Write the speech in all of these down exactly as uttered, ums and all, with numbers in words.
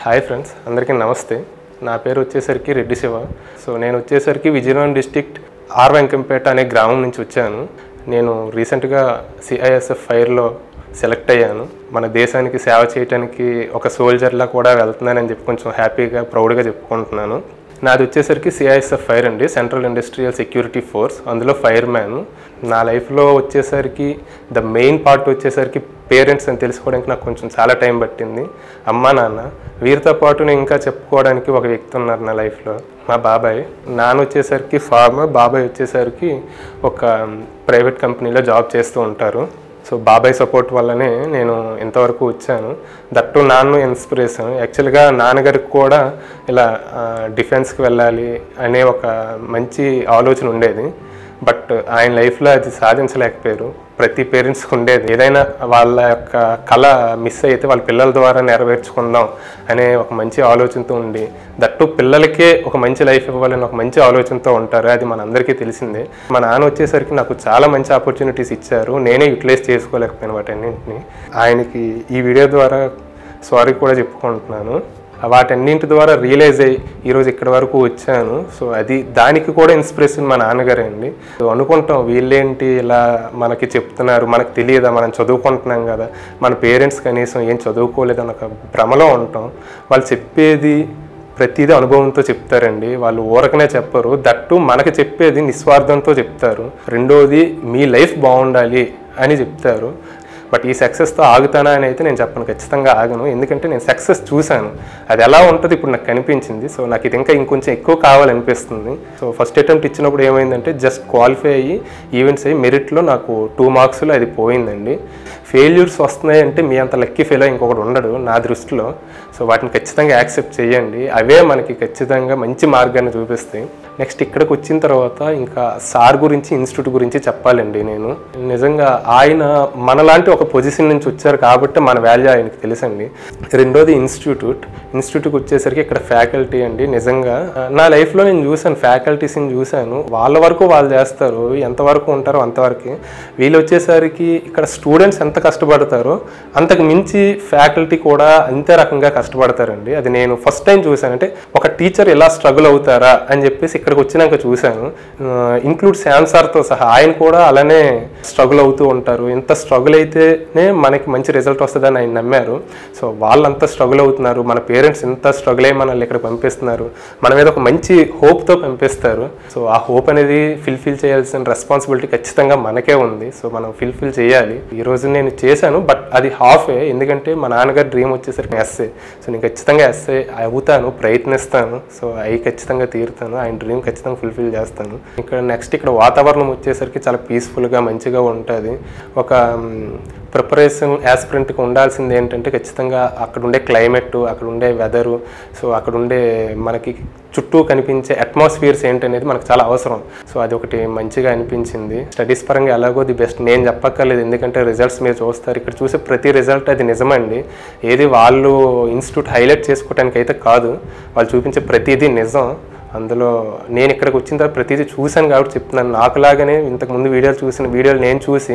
Hi friends, అందరికీ నమస్తే. నా పేరు వచ్చేసరికి రెడ్డి శివ. సో నేను వచ్చేసరికి విజయనగరం డిస్ట్రిక్ట్ ఆర్ వెంకంపేట అనే గ్రామం నుంచి వచ్చాను. నేను రీసెంట్గా సిఐఎస్ఎఫ్ ఫైర్లో సెలెక్ట్ అయ్యాను. మన దేశానికి సేవ చేయడానికి ఒక సోల్జర్లా కూడా వెళ్తున్నానని చెప్పి కొంచెం హ్యాపీగా ప్రౌడ్గా చెప్పుకుంటున్నాను. నాది వచ్చేసరికి సిఐఎస్ఎఫ్ ఫైర్ అండి, సెంట్రల్ ఇండస్ట్రియల్ సెక్యూరిటీ ఫోర్స్. అందులో ఫైర్ మ్యాన్. నా లైఫ్లో వచ్చేసరికి ద మెయిన్ పార్ట్ వచ్చేసరికి పేరెంట్స్ అని తెలుసుకోవడానికి నాకు కొంచెం చాలా టైం పట్టింది. అమ్మ నాన్న, వీరితో పాటు నేను ఇంకా చెప్పుకోవడానికి ఒక వ్యక్తి ఉన్నారు నా లైఫ్లో, మా బాబాయ్. నాన్న వచ్చేసరికి ఫార్మర్, బాబాయ్ వచ్చేసరికి ఒక ప్రైవేట్ కంపెనీలో జాబ్ చేస్తూ ఉంటారు. సో బాబాయ్ సపోర్ట్ వల్లనే నేను ఇంతవరకు వచ్చాను. దట్టు నాన్న ఇన్స్పిరేషన్. యాక్చువల్గా నాన్నగారికి కూడా ఇలా డిఫెన్స్కి వెళ్ళాలి అనే ఒక మంచి ఆలోచన ఉండేది. బట్ ఆయన లైఫ్లో అది సాధించలేకపోయారు. ప్రతి పేరెంట్స్కి ఉండేది, ఏదైనా వాళ్ళ యొక్క కళ మిస్ అయితే వాళ్ళ పిల్లల ద్వారా నెరవేర్చుకుందాం అనే ఒక మంచి ఆలోచనతో ఉండి, దట్టు పిల్లలకే ఒక మంచి లైఫ్ ఇవ్వాలని ఒక మంచి ఆలోచనతో ఉంటారు. అది మనందరికీ తెలిసిందే. మా నాన్న వచ్చేసరికి నాకు చాలా మంచి ఆపర్చునిటీస్ ఇచ్చారు. నేనే యూటిలైజ్ చేసుకోలేకపోయాను వాటన్నింటినీ. ఆయనకి ఈ వీడియో ద్వారా సారీ కూడా చెప్పుకుంటున్నాను. వాటన్నింటి ద్వారా రియలైజ్ అయ్యి ఈరోజు ఇక్కడ వరకు వచ్చాను. సో అది దానికి కూడా ఇన్స్పిరేషన్ మా నాన్నగారే అండి. సో అనుకుంటాం, వీళ్ళేంటి ఇలా మనకి చెప్తున్నారు, మనకు తెలియదా, మనం చదువుకుంటున్నాం కదా, మన పేరెంట్స్ కనీసం ఏం చదువుకోలేదని ఒక భ్రమలో ఉంటాం. వాళ్ళు చెప్పేది ప్రతిదీ అనుభవంతో చెప్తారండి. వాళ్ళు ఊరకనే చెప్పరు. దట్టు మనకి చెప్పేది నిస్వార్థంతో చెప్తారు. రెండోది, మీ లైఫ్ బాగుండాలి అని చెప్తారు. బట్ ఈ సక్సెస్తో ఆగుతానా అని అయితే నేను చెప్పను, ఖచ్చితంగా ఆగను. ఎందుకంటే నేను సక్సెస్ చూశాను, అది ఎలా ఉంటుంది ఇప్పుడు నాకు కనిపించింది. సో నాకు ఇది ఇంకా ఇంకొంచెం ఎక్కువ కావాలనిపిస్తుంది. సో ఫస్ట్ అటెంప్ట్ ఇచ్చినప్పుడు ఏమైందంటే జస్ట్ క్వాలిఫై అయ్యి ఈవెంట్స్ అయ్యి మెరిట్లో నాకు టూ మార్క్స్లో అది పోయిందండి. ఫెయిల్యూర్స్ వస్తున్నాయి అంటే మీ అంత లక్కీ ఫెయిల్ ఇంకొకటి ఉండడు నా దృష్టిలో. సో వాటిని ఖచ్చితంగా యాక్సెప్ట్ చేయండి. అవే మనకి ఖచ్చితంగా మంచి మార్గాన్ని చూపిస్తాయి. నెక్స్ట్ ఇక్కడికి వచ్చిన తర్వాత ఇంకా సార్ గురించి, ఇన్స్టిట్యూట్ గురించి చెప్పాలండి. నేను నిజంగా ఆయన మనలాంటి ఒక పొజిషన్ నుంచి వచ్చారు కాబట్టి మన వాల్యూ ఆయనకి తెలుసండి. రెండోది ఇన్స్టిట్యూట్. ఇన్స్టిట్యూట్కి వచ్చేసరికి ఇక్కడ ఫ్యాకల్టీ అండి. నిజంగా నా లైఫ్లో నేను చూశాను, ఫ్యాకల్టీస్ని చూశాను. వాళ్ళ వరకు వాళ్ళు చేస్తారు, ఎంతవరకు ఉంటారో అంతవరకు. వీళ్ళు వచ్చేసరికి ఇక్కడ స్టూడెంట్స్ ఎంత కష్టపడతారో అంతకు మించి ఫ్యాకల్టీ కూడా అంతే రకంగా కష్టపడతారండి. అది నేను ఫస్ట్ టైం చూశాను. అంటే ఒక టీచర్ ఎలా స్ట్రగుల్ అవుతారా అని చెప్పేసి ఇక్కడికి వచ్చినాక చూశాను. ఇంక్లూడ్ శ్యామ్ సార్తో సహా ఆయన కూడా అలానే స్ట్రగుల్ అవుతూ ఉంటారు. ఇంత స్ట్రగుల్ అయితేనే మనకి మంచి రిజల్ట్ వస్తుందని ఆయన నమ్మారు. సో వాళ్ళంతా స్ట్రగుల్ అవుతున్నారు. మన పేరెంట్స్ ఎంత స్ట్రగుల్ అయ్యి మనల్ని ఇక్కడ పంపిస్తున్నారు, మన మీద ఒక మంచి హోప్తో పంపిస్తారు. సో ఆ హోప్ అనేది ఫిల్ఫిల్ చేయాల్సిన రెస్పాన్సిబిలిటీ ఖచ్చితంగా మనకే ఉంది. సో మనం ఫిల్ఫిల్ చేయాలి. ఈరోజు నేను చేశాను, బట్ అది హాఫే. ఎందుకంటే మా నాన్నగారి డ్రీమ్ వచ్చేసరికి ఎస్ఏ. సో నేను ఖచ్చితంగా ఎస్ఏ అవుతాను, ప్రయత్నిస్తాను. సో అవి ఖచ్చితంగా తీరుతాను. ఆయన డ్రీమ్ ఖచ్చితంగా ఫుల్ఫిల్ చేస్తాను. ఇక్కడ నెక్స్ట్ ఇక్కడ వాతావరణం వచ్చేసరికి చాలా పీస్ఫుల్గా మంచిగా ఉంటుంది. ఒక ప్రిపరేషన్ యాస్పిరెంట్కి ఉండాల్సింది ఏంటంటే ఖచ్చితంగా అక్కడ ఉండే క్లైమేట్, అక్కడ ఉండే వెదరు, సో అక్కడ ఉండే మనకి చుట్టూ కనిపించే అట్మాస్ఫియర్స్ ఏంటనేది మనకు చాలా అవసరం. సో అది ఒకటి మంచిగా అనిపించింది. స్టడీస్ పరంగా ఎలాగో ది బెస్ట్ నేను చెప్పక్కర్లేదు, ఎందుకంటే రిజల్ట్స్ మీరు చూస్తారు. ఇక్కడ చూసే ప్రతి రిజల్ట్ అది నిజమండి. ఏది వాళ్ళు ఇన్స్టిట్యూట్ హైలైట్ చేసుకోవడానికి అయితే కాదు, వాళ్ళు చూపించే ప్రతిదీ నిజం. అందులో నేను ఇక్కడికి వచ్చిన తర్వాత ప్రతిదీ చూశాను కాబట్టి చెప్తున్నాను. నాకులాగానే ఇంతకుముందు వీడియోలు చూసిన వీడియోలు నేను చూసి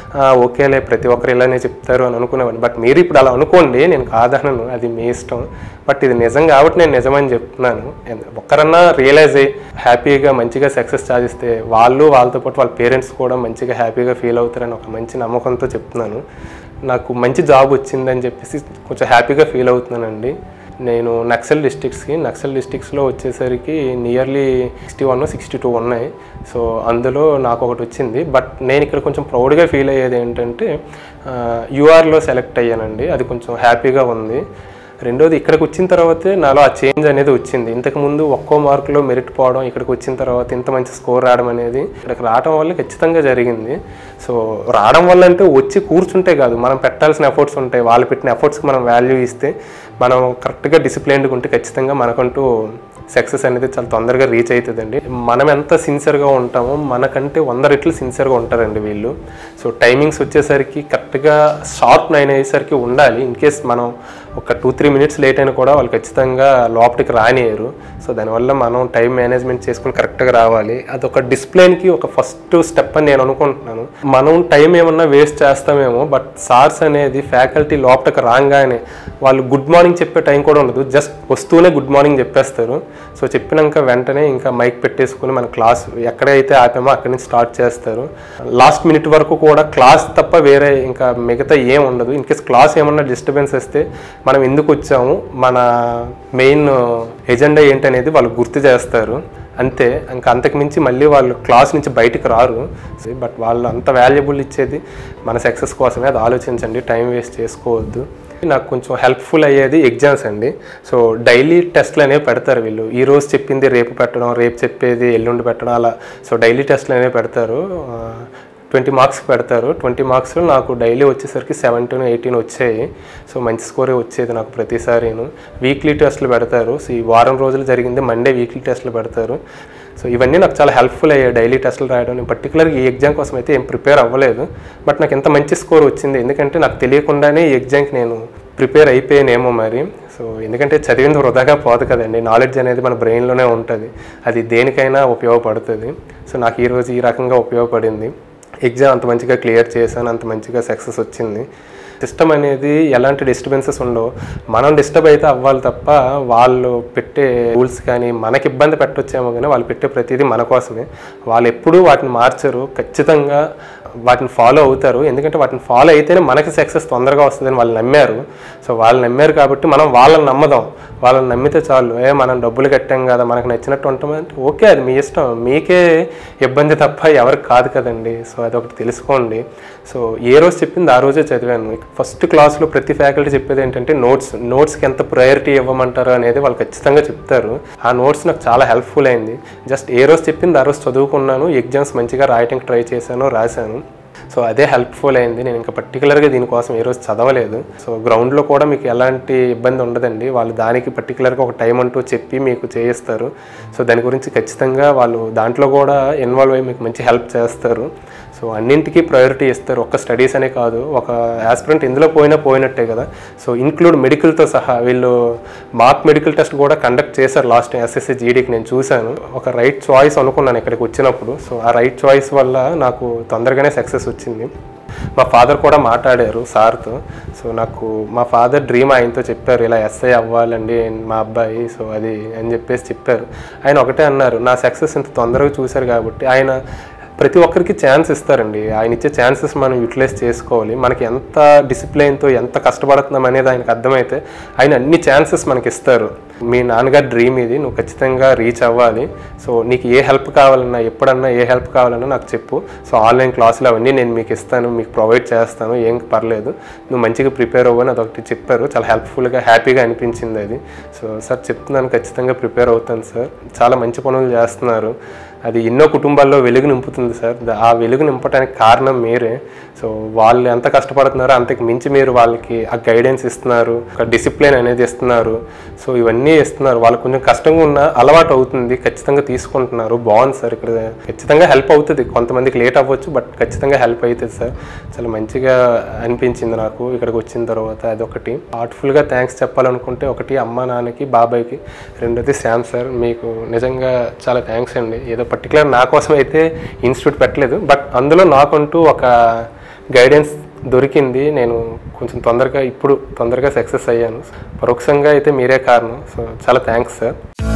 ఓకేలే ప్రతి ఒక్కరు ఇలానే చెప్తారు అని అనుకునేవాడిని. బట్ మీరు ఇప్పుడు అలా అనుకోండి, నేను కాదనను, అది మీ ఇష్టం. బట్ ఇది నిజం కాబట్టి నేను నిజమని చెప్తున్నాను. ఒక్కరన్నా రియలైజ్ అయ్యి హ్యాపీగా మంచిగా సక్సెస్ సాధిస్తే వాళ్ళు, వాళ్ళతో పాటు వాళ్ళ పేరెంట్స్ కూడా మంచిగా హ్యాపీగా ఫీల్ అవుతారని ఒక మంచి నమ్మకంతో చెప్తున్నాను. నాకు మంచి జాబ్ వచ్చిందని చెప్పేసి కొంచెం హ్యాపీగా ఫీల్ అవుతున్నానండి. నేను నక్సల్ డిస్ట్రిక్ట్స్కి నక్సల్ డిస్ట్రిక్ట్స్లో వచ్చేసరికి nearly sixty one sixty two ఉన్నాయి. సో అందులో నాకు ఒకటి వచ్చింది. బట్ నేను ఇక్కడ కొంచెం ప్రౌడ్గా ఫీల్ అయ్యేది ఏంటంటే యూఆర్లో సెలెక్ట్ అయ్యానండి. అది కొంచెం హ్యాపీగా ఉంది. రెండోది ఇక్కడికి వచ్చిన తర్వాతే నాలో ఆ చేంజ్ అనేది వచ్చింది. ఇంతకుముందు ఒక్కో మార్కులో మెరిట్ పోవడం, ఇక్కడికి వచ్చిన తర్వాత ఇంత మంచి స్కోర్ రావడం అనేది ఇక్కడికి రావడం వల్ల ఖచ్చితంగా జరిగింది. సో రావడం వల్ల అంటే వచ్చి కూర్చుంటే కాదు, మనం పెట్టాల్సిన ఎఫర్ట్స్ ఉంటాయి. వాళ్ళు పెట్టిన ఎఫర్ట్స్కి మనం వాల్యూ ఇస్తే, మనం కరెక్ట్గా డిసిప్లైన్డ్గా ఉంటే ఖచ్చితంగా మనకంటూ సక్సెస్ అనేది చాలా తొందరగా రీచ్ అవుతుందండి. మనం ఎంత సిన్సియర్గా ఉంటామో మనకంటే వంద రెట్లు సిన్సియర్గా ఉంటారండి వీళ్ళు. సో టైమింగ్స్ వచ్చేసరికి కరెక్ట్గా షార్ప్ నైన్ అయ్యేసరికి ఉండాలి. ఇన్ కేస్ మనం ఒక టూ త్రీ మినిట్స్ లేట్ అయినా కూడా వాళ్ళు ఖచ్చితంగా లోపలికి రానియరు. సో దానివల్ల మనం టైం మేనేజ్మెంట్ చేసుకుని కరెక్ట్గా రావాలి. అదొక డిసిప్లిన్కి ఒక ఫస్ట్ స్టెప్ అని నేను అనుకుంటున్నాను. మనం టైం ఏమన్నా వేస్ట్ చేస్తామేమో, బట్ సార్స్ అనేది ఫ్యాకల్టీ లోపలికి రాగానే వాళ్ళు గుడ్ మార్నింగ్ చెప్పే టైం కూడా ఉండదు, జస్ట్ వస్తూనే గుడ్ మార్నింగ్ చెప్పేస్తారు. సో చెప్పినాక వెంటనే ఇంకా మైక్ పెట్టేసుకుని మన క్లాస్ ఎక్కడైతే ఆపామో అక్కడి నుంచి స్టార్ట్ చేస్తారు. లాస్ట్ మినిట్ వరకు కూడా క్లాస్ తప్ప వేరే ఇంకా మిగతా ఏం ఉండదు. ఇన్ కేస్ క్లాస్ ఏమన్నా డిస్టర్బెన్స్ వస్తే మనం ఎందుకు వచ్చాము, మన మెయిన్ ఎజెండా ఏంటనేది వాళ్ళు గుర్తు చేస్తారు అంతే. ఇంకా అంతకు మించి మళ్ళీ వాళ్ళు క్లాస్ నుంచి బయటకు రారు. బట్ వాళ్ళు అంత వాల్యుబుల్ ఇచ్చేది మన సక్సెస్ కోసమే, అది ఆలోచించండి, టైం వేస్ట్ చేసుకోవద్దు. నాకు కొంచెం హెల్ప్ఫుల్ అయ్యేది ఎగ్జామ్స్ అండి. సో డైలీ టెస్ట్లు అనేవి పెడతారు వీళ్ళు. ఈ రోజు చెప్పింది రేపు పెట్టడం, రేపు చెప్పేది ఎల్లుండి పెట్టడం, అలా. సో డైలీ టెస్ట్లు అనేవి పెడతారు. ట్వంటీ మార్క్స్ పెడతారు. ట్వంటీ మార్క్స్లో నాకు డైలీ వచ్చేసరికి సెవెంటీన్ ఎయిటీన్ వచ్చాయి. సో మంచి స్కోరే వచ్చేది నాకు ప్రతిసారిను. వీక్లీ టెస్ట్లు పెడతారు. సో ఈ వారం రోజులు జరిగింది మండే వీక్లీ టెస్ట్లు పెడతారు. సో ఇవన్నీ నాకు చాలా హెల్ప్ఫుల్ అయ్యాయి డైలీ టెస్టులు రాయడం. నేను పర్టికులర్గా ఈ ఎగ్జామ్ కోసం అయితే ఏం ప్రిపేర్ అవ్వలేదు, బట్ నాకు ఎంత మంచి స్కోర్ వచ్చింది ఎందుకంటే నాకు తెలియకుండానే ఈ ఎగ్జామ్కి నేను ప్రిపేర్ అయిపోయానేమో మరి. సో ఎందుకంటే చదివింది వృధాగా పోదు కదండి, నాలెడ్జ్ అనేది మన బ్రెయిన్లోనే ఉంటుంది, అది దేనికైనా ఉపయోగపడుతుంది. సో నాకు ఈరోజు ఈ రకంగా ఉపయోగపడింది. ఎగ్జామ్ అంత మంచిగా క్లియర్ చేశాను, అంత మంచిగా సక్సెస్ వచ్చింది. సిస్టమ్ అనేది ఎలాంటి డిస్టర్బెన్సెస్ ఉండవు, మనం డిస్టర్బ్ అయితే అవ్వాలి తప్ప వాళ్ళు పెట్టే రూల్స్ కానీ మనకి ఇబ్బంది పెట్టొచ్చేమో, కానీ వాళ్ళు పెట్టే ప్రతిదీ మన కోసమే. వాళ్ళు ఎప్పుడూ వాటిని మార్చరు, ఖచ్చితంగా వాటిని ఫాలో అవుతారు. ఎందుకంటే వాటిని ఫాలో అయితేనే మనకి సక్సెస్ తొందరగా వస్తుందని వాళ్ళు నమ్మారు. సో వాళ్ళు నమ్మారు కాబట్టి మనం వాళ్ళని నమ్మదాం. వాళ్ళని నమ్మితే చాలు, ఏ మనం డబ్బులు కట్టాం కదా మనకు నచ్చినట్టు ఉంటామంటే ఓకే, అది మీ ఇష్టం, మీకే ఇబ్బంది తప్ప ఎవరికి కాదు కదండి. సో అదొకటి తెలుసుకోండి. సో ఏ రోజు చెప్పింది ఆ రోజే చదివాను. ఫస్ట్ క్లాస్లో ప్రతి ఫ్యాకల్టీ చెప్పేది ఏంటంటే నోట్స్ నోట్స్కి ఎంత ప్రయారిటీ ఇవ్వమంటారు అనేది వాళ్ళు ఖచ్చితంగా చెప్తారు. ఆ నోట్స్ నాకు చాలా హెల్ప్ఫుల్ అయింది. జస్ట్ ఏ రోజు చెప్పింది ఆ రోజు చదువుకున్నాను, ఎగ్జామ్స్ మంచిగా రాయటానికి ట్రై చేశాను, రాశాను. సో అదే హెల్ప్ఫుల్ అయింది. నేను ఇంకా పర్టికులర్గా దీనికోసం ఏ రోజు చదవలేదు. సో గ్రౌండ్లో కూడా మీకు ఎలాంటి ఇబ్బంది ఉండదండి, వాళ్ళు దానికి పర్టికులర్గా ఒక టైం అంటూ చెప్పి మీకు చేయిస్తారు. సో దాని గురించి ఖచ్చితంగా వాళ్ళు దాంట్లో కూడా ఇన్వాల్వ్ అయ్యి మీకు మంచి హెల్ప్ చేస్తారు. సో అన్నింటికీ ప్రయారిటీ ఇస్తారు, ఒక్క స్టడీస్ అనే కాదు. ఒక యాస్పిరెంట్ ఇందులో పోయినా పోయినట్టే కదా. సో ఇన్క్లూడ్ మెడికల్తో సహా వీళ్ళు మాక్ మెడికల్ టెస్ట్ కూడా కండక్ట్ చేశారు లాస్ట్ ఎస్ఎస్సి జీడీకి, నేను చూశాను. ఒక రైట్ చాయిస్ అనుకున్నాను ఇక్కడికి వచ్చినప్పుడు. సో ఆ రైట్ చాయిస్ వల్ల నాకు తొందరగానే సక్సెస్ వచ్చింది. మా ఫాదర్ కూడా మాట్లాడారు సార్తో. సో నాకు మా ఫాదర్ డ్రీమ్ ఆయనతో చెప్పారు, ఇలా ఎస్ఐ అవ్వాలండి మా అబ్బాయి, సో అది అని చెప్పేసి చెప్పారు. ఆయన ఒకటే అన్నారు, నా సక్సెస్ ఇంత తొందరగా చూశారు కాబట్టి ఆయన ప్రతి ఒక్కరికి ఛాన్స్ ఇస్తారండి. ఆయన ఇచ్చే ఛాన్సెస్ మనం యూటిలైజ్ చేసుకోవాలి. మనకి ఎంత డిసిప్లిన్తో ఎంత కష్టపడుతున్నాం అనేది ఆయనకు అర్థమైతే ఆయన అన్ని ఛాన్సెస్ మనకి ఇస్తారు. మీ నాన్నగారి డ్రీమ్ ఇది, నువ్వు ఖచ్చితంగా రీచ్ అవ్వాలి. సో నీకు ఏ హెల్ప్ కావాలన్నా, ఎప్పుడన్నా ఏ హెల్ప్ కావాలన్నా నాకు చెప్పు. సో ఆన్లైన్ క్లాసులు అవన్నీ నేను మీకు ఇస్తాను, మీకు ప్రొవైడ్ చేస్తాను, ఏం పర్లేదు, నువ్వు మంచిగా ప్రిపేర్ అవ్వని అదొకటి చెప్పారు. చాలా హెల్ప్ఫుల్గా హ్యాపీగా అనిపించింది అది. సో సార్ చెప్తున్నాను, ఖచ్చితంగా ప్రిపేర్ అవుతాను సార్. చాలా మంచి పనులు చేస్తున్నారు, అది ఎన్నో కుటుంబాల్లో వెలుగు నింపుతుంది సార్. ఆ వెలుగు నింపడానికి కారణం మీరే. సో వాళ్ళు ఎంత కష్టపడుతున్నారో అంతకు మించి మీరు వాళ్ళకి ఆ గైడెన్స్ ఇస్తున్నారు, ఒక డిసిప్లిన్ అనేది ఇస్తున్నారు. సో ఇవన్నీ ఇస్తున్నారు. వాళ్ళకి కొంచెం కష్టంగా ఉన్న అలవాటు అవుతుంది, ఖచ్చితంగా తీసుకుంటున్నారు. బాగుంది సార్, ఇక్కడ ఖచ్చితంగా హెల్ప్ అవుతుంది. కొంతమందికి లేట్ అవ్వచ్చు, బట్ ఖచ్చితంగా హెల్ప్ అవుతుంది సార్. చాలా మంచిగా అనిపించింది నాకు ఇక్కడికి వచ్చిన తర్వాత. అదొకటి. హార్ట్ఫుల్గా థ్యాంక్స్ చెప్పాలనుకుంటే, ఒకటి అమ్మ నాన్నకి బాబాయ్కి, రెండోది శ్యామ్ సార్, మీకు నిజంగా చాలా థ్యాంక్స్ అండి. ఏదో పర్టికులర్ నా కోసం అయితే ఇన్స్టిట్యూట్ పెట్టలేదు, బట్ అందులో నాకంటూ ఒక గైడెన్స్ దొరికింది. నేను కొంచెం తొందరగా ఇప్పుడు తొందరగా సక్సెస్ అయ్యాను. పరోక్షంగా అయితే మీరే కారణం. సో చాలా థ్యాంక్స్ సార్.